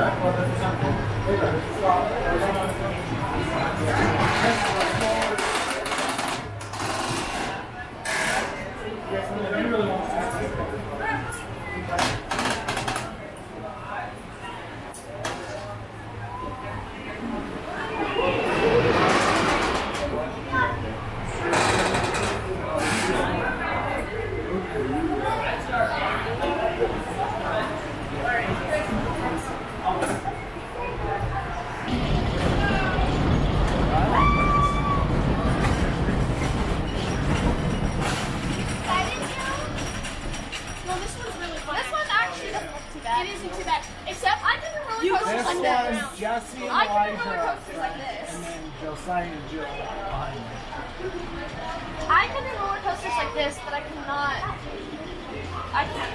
Jesse and Elijah, and then Josiah and Jill behind me. I can do roller coasters like this, but I cannot. I can't.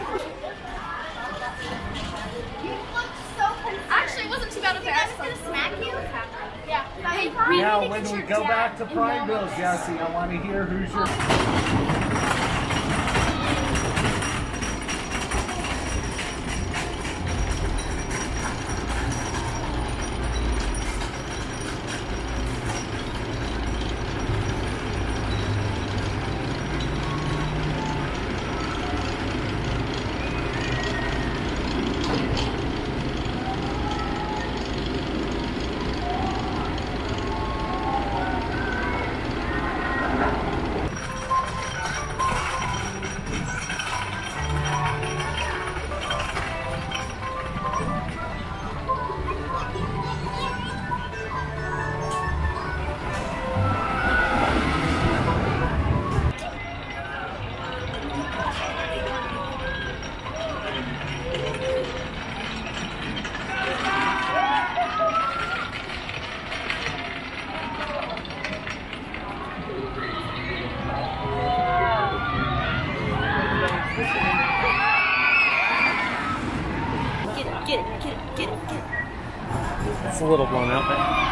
You look so confused. Actually, it wasn't too bad of a pass. Gonna smack you? Yeah. Hey, now, when we go back to Prineville, Jesse, I want to hear who's your. Get it. It's a little blown out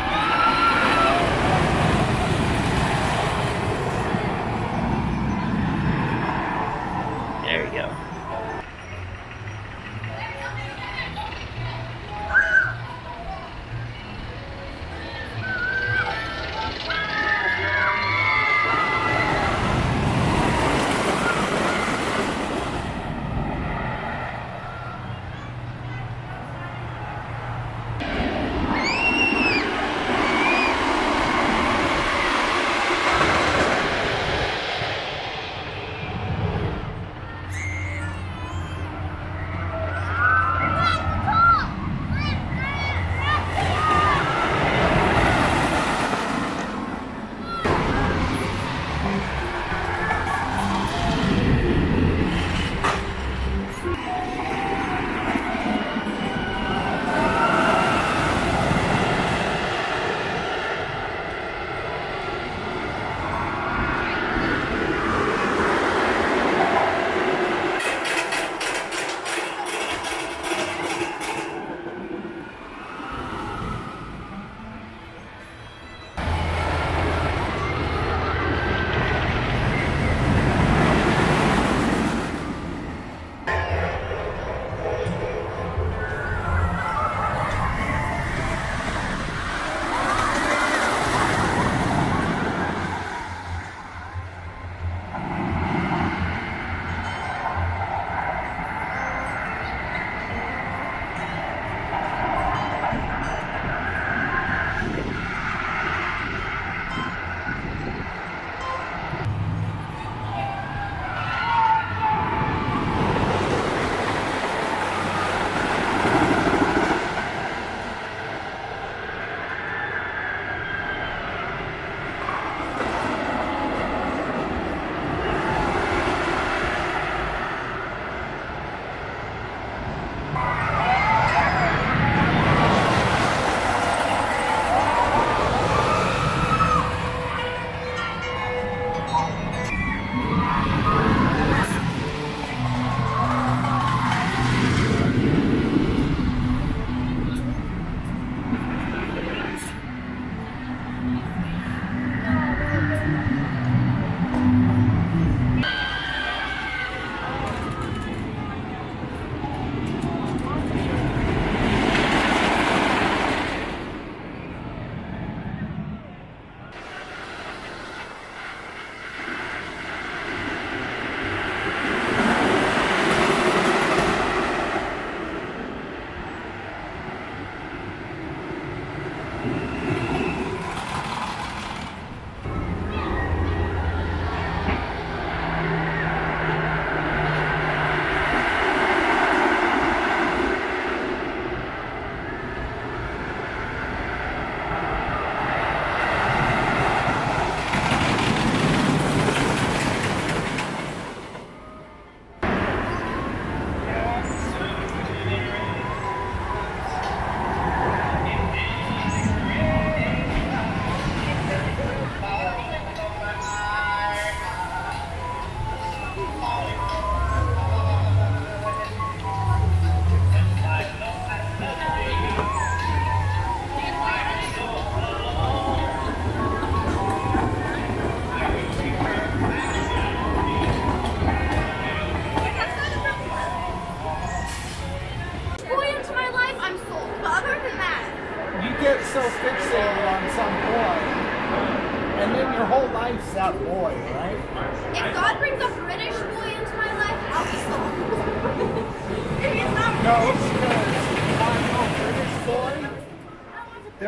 there. There we go.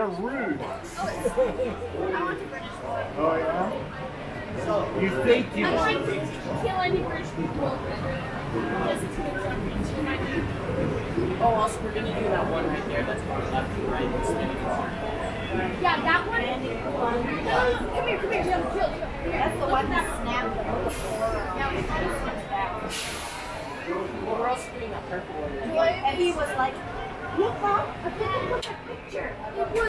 rude. I want to British boy. Oh, yeah? You think you I'm want trying to to kill any British people. Because it's good on me. Oh, also we're gonna do that one right there. That's left and right. Yeah, that one. No, come here, Jill. That's the one that snapped. Yeah, we kind of switched back. Well, we're also doing that purple one. And he was like, look, Mom, I think I took a picture. It was